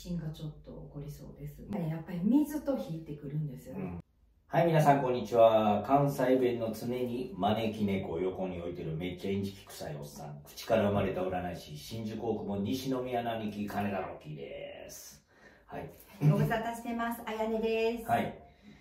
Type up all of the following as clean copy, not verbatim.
震がちょっと起こりそうです。やっぱり水と引いてくるんですよね。 はい、皆さんこんにちは。関西弁の常に招き猫を横に置いてるめっちゃインチキ臭いおっさん。口から生まれた占い師、新宿大久保西宮の兄貴、金田ロッキーです。はい。 ご無沙汰してます。あやねです。 はい。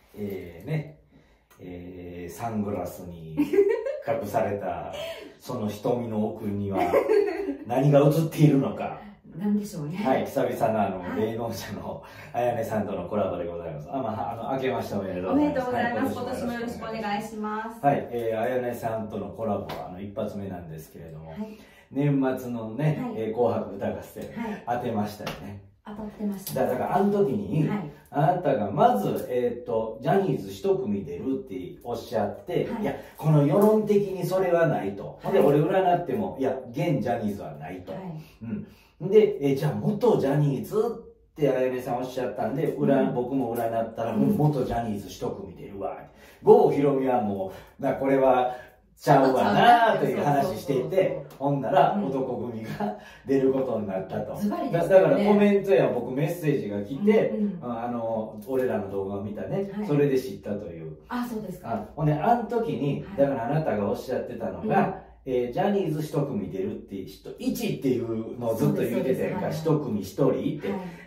サングラスに隠されたその瞳の奥には何が映っているのか。 なんでしょうね。 はい、久々の芸能者のあやねさんとのコラボでございます。明けましておめでとうございます。 おめでとうございます。今年もよろしくお願いします。 はい、あやねさんとのコラボは一発目なんですけれども、 はい、 年末のね、 はい、 紅白歌合戦、 はい、 当てましたよね。 当たってました。 だからあの時に、はい、あなたがまず、ジャニーズ一組出るっておっしゃって、はい、いや、この世論的にそれはないと。はい、で、俺占っても、いや、現ジャニーズはないと。はい、うん。で、じゃあ元ジャニーズってあやねさんおっしゃったんで、僕も占ったら、元ジャニーズ一組出るわ。郷ひろみはもう、これは、ちゃうわなという話していて、ほんなら男組が出ることになったと。だからコメントや僕メッセージが来て、俺らの動画を見たね、それで知ったという。 あ、そうですか。 ほんで、あの時に、だからあなたがおっしゃってたのが、ジャニーズ一組出るって人、1っていうのをずっと言ってたやんか、一組一人って。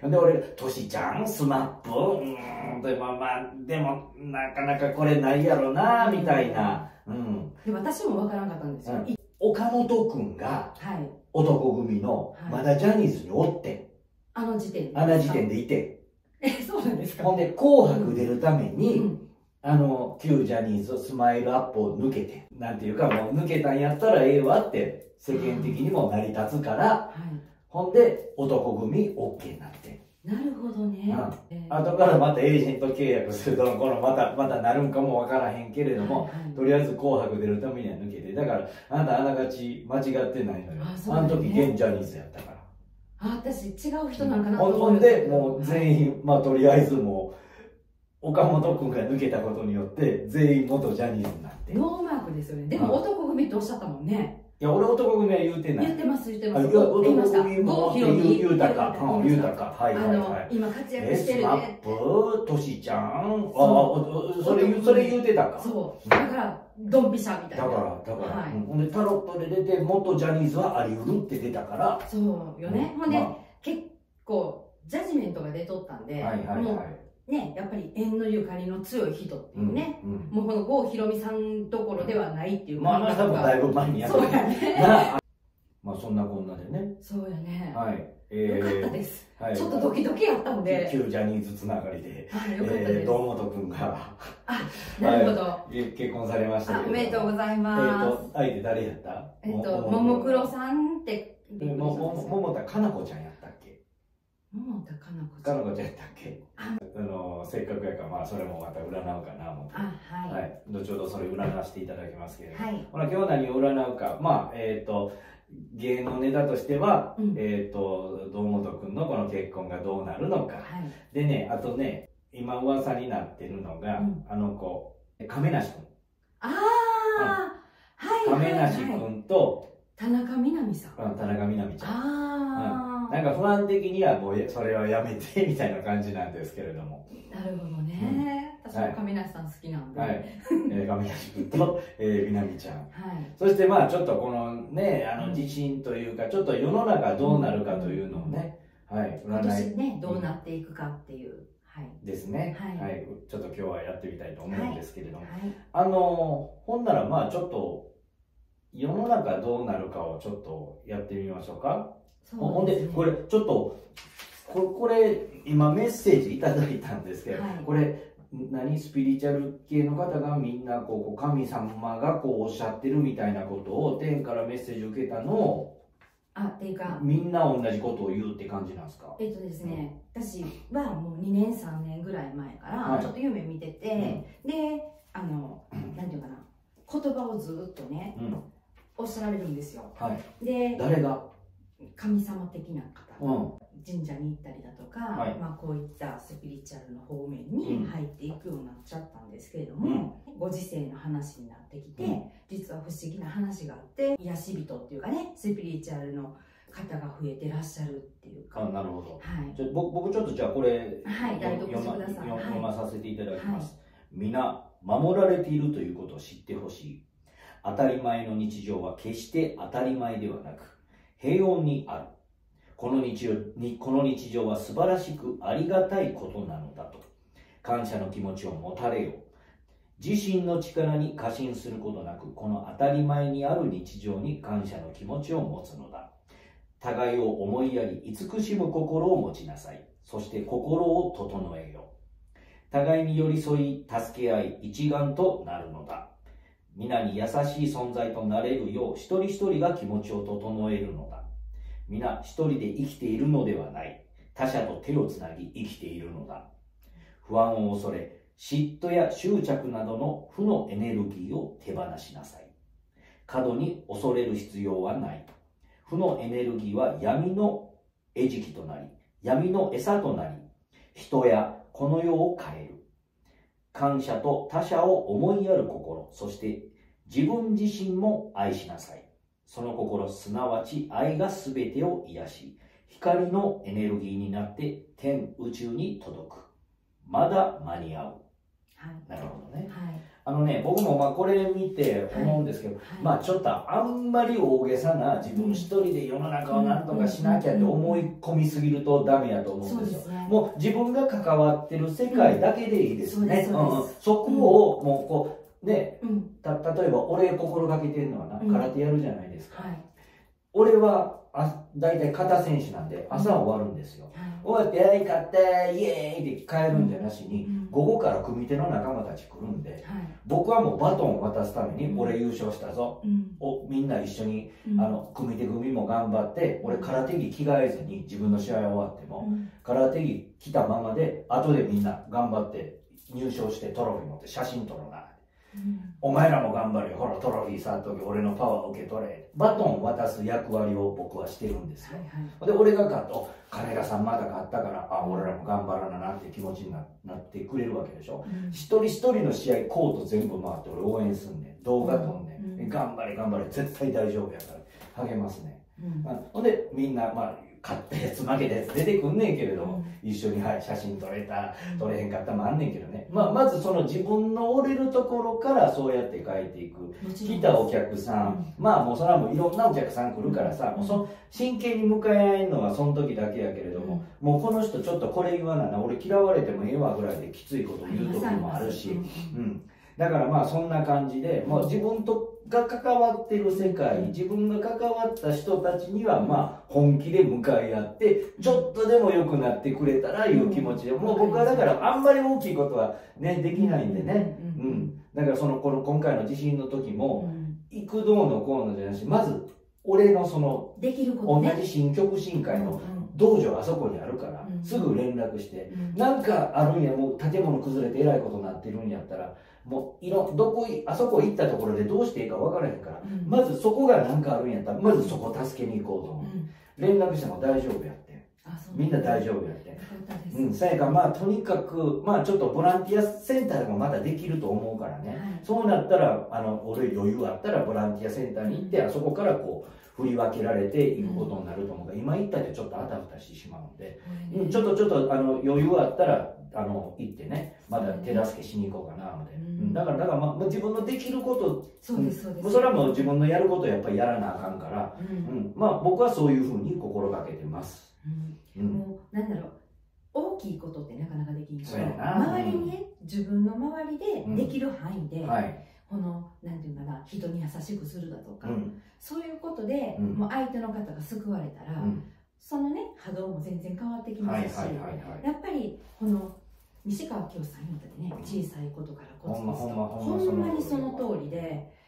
で、俺、トシちゃん、スマップ、でも、なかなかこれないやろな、みたいな。 で私もわからんかったんですよ。 岡本君が男組のまだジャニーズにおって、 あの時点でいて、 そうなんですか。 ほんで「紅白」出るために、旧ジャニーズスマイルアップを抜けて、なんていうかもう抜けたんやったらええわって世間的にも成り立つから、ほんで男組 OK になって。 なるほどね。 後からまたエージェント契約するとまたなるんかもわからへんけれども、とりあえず紅白出るためには抜けて、だからあなたあながち間違ってないのよ。あの時現ジャニーズやったから。 私違う人なんかなと思ほんでもう全員とりあえずもう岡本君が抜けたことによって全員元ジャニーズになって。 ノーマークですよね。でも男組っておっしゃったもんね。 いや、俺男組は言うてない。 言ってます。男組も言うたか。 今活躍してるね。 スマップ、トシちゃん、それ言うてたか。 そう。だから、ドンピシャみたいな。だから。 ほんで、タロットで出て、元ジャニーズはあり得るって出たから。 そうよね。ほんで、結構、ジャジメントが出とったんで、もう、ね、やっぱり縁のゆかりの強い人っていうね、もうこの郷ひろみさんどころではないっていう感覚が。 多分だいぶ前にやってそうやね。 そんなこんなでね。 そうやね。 はい。 よかったです。ちょっとドキドキやったんで。 旧ジャニーズつながりで、堂本君が、 なるほど。 結婚されましたけど。 おめでとうございます。 相手誰やった？ ももクロさんって。 桃田かな子ちゃんやったっけ？ 桃田かな子ちゃん。かな子ちゃんやったっけ？せっかくやからそれもまた占うかな思って、はい、後ほどそれ占わせていただきますけれども、今日何を占うか、芸能ネタとしては、堂本君のこの結婚がどうなるのか、でね、あとね、今噂になってるのが、あの子亀梨君、亀梨君と田中みな実さん、 田中みな実ちゃん、なんか不安的にはもうそれはやめてみたいな感じなんですけれども。 なるほどね。私も亀梨さん好きなんで。 亀梨君とみな実ちゃん。そしてちょっとこのね、地震というか、ちょっと世の中どうなるかというのをね、 今年ね、どうなっていくかっていう。 ですね。ちょっと今日はやってみたいと思うんですけれども。ほんならちょっと、世の中どうなるかをちょっとやってみましょうか。ほんで、これちょっと、これ今メッセージいただいたんですけど、これスピリチュアル系の方がみんな神様がおっしゃってるみたいなことを天からメッセージ受けたのを、 っていうかみんな同じことを言うって感じなんですか？ ですね、私はもう2年3年ぐらい前からちょっと夢見てて、でなんていうかな、言葉をずっとね、おっしゃられるんですよ。で、誰が？神様的な方、神社に行ったりだとか、こういったスピリチュアルの方面に入っていくようになっちゃったんですけれども、ご時世の話になってきて、実は不思議な話があって、癒し人っていうかね、スピリチュアルの方が増えてらっしゃるっていうか。 なるほど。 はい。 じゃ僕ちょっとじゃあこれ、 はい、代読してください。 読まさせていただきます。皆、守られているということを知ってほしい。当たり前の日常は決して当たり前ではなく、平穏にある。この日常は素晴らしくありがたいことなのだと。感謝の気持ちを持たれよ。自身の力に過信することなく、この当たり前にある日常に感謝の気持ちを持つのだ。互いを思いやり、慈しむ心を持ちなさい。そして心を整えよ。互いに寄り添い、助け合い、一丸となるのだ。皆に優しい存在となれるよう、一人一人が気持ちを整えるのだ。皆一人で生きているのではない。他者と手をつなぎ生きているのだ。不安を恐れ、嫉妬や執着などの負のエネルギーを手放しなさい。過度に恐れる必要はない。負のエネルギーは闇の餌食となり、闇の餌となり、人やこの世を変える。感謝と他者を思いやる心、そして自分自身も愛しなさい。その心、すなわち愛がすべてを癒し、光のエネルギーになって天宇宙に届く。まだ間に合う。 はい、 なるほどね。 はい、 僕もこれ見て思うんですけど、ちょっとあんまり大げさな自分一人で世の中を何とかしなきゃって思い込みすぎるとダメやと思うんですよ。もう自分が関わってる世界だけでいいですね。そこをもうこうね、例えば俺心がけてるのはな、空手やるじゃないですか。俺は大体片選手なんで朝終わるんですよ。終わって「勝ったイエーイ!」って帰るんじゃなしに、午後から組手の仲間たち来るんで、僕はもうバトンを渡すために「俺優勝したぞ」みんな一緒に組手組も頑張って、俺空手着着替えずに自分の試合終わっても空手着着たままで、後でみんな頑張って入賞してトロフィー持って写真撮ろうな。お前らも頑張れよ、ほらトロフィー触っとけ、俺のパワー受け取れ。バトンを渡す役割を僕はしてるんですよ。で俺が勝っと金田さんまた勝ったから、俺らも頑張らななって気持ちになってくれるわけでしょ。一人一人の試合コート全部回って俺応援すんねん、動画撮んねん、頑張れ頑張れ絶対大丈夫やから励ますね。ほんでみんな勝ったやつ負けたやつ出てくんねんけれども、一緒に写真撮れた撮れへんかったもあんねんけどね、まずその自分の折れるところからそうやって変えていく。来たお客さん、もうそれはもういろんなお客さん来るからさ、もう真剣に向かい合えるのはその時だけやけれども、もうこの人ちょっとこれ言わなな、俺嫌われてもええわぐらいできついこと言う時もあるし、だからそんな感じで、もう自分が関わってる世界、自分が関わった人たちには本気で向かい合って、ちょっとでも良くなってくれたらいう気持ちで、もう僕はだからあんまり大きいことはねできないんでね、だから今回の地震の時も、行くどうのこうのじゃなし、まず俺のできることね、 同じ新極真会の道場あそこにあるから、すぐ連絡して、なんかあるんや、もう建物崩れてえらいことになってるんやったら、もうあそこ行ったところでどうしていいか分からへんから、まずそこが何かあるんやったら、まずそこ助けに行こうと思う。連絡しても大丈夫やって。みんな大丈夫やって。さやかとにかくちょっとボランティアセンターでもまたできると思うからね、そうなったら俺余裕あったらボランティアセンターに行って、あそこからこう振り分けられていくことになると思うから、今行ったでちょっとあたふたしてしまうんで、ちょっと余裕あったら行ってね、まだ手助けしに行こうかなので、だから自分のできること、それはもう自分のやることをやっぱりやらなあかんから、僕はそういうふうに心がけてます。 もうなんだろう、大きいことってなかなかできないけど、周りにね、自分の周りでできる範囲で、なんていうかな、人に優しくするだとか、そういうことで、もう相手の方が救われたら、そのね波動も全然変わってきますし、やっぱりこの西川きよしさん言ったでね、小さいことからコツコツと、ほんまにその通りで、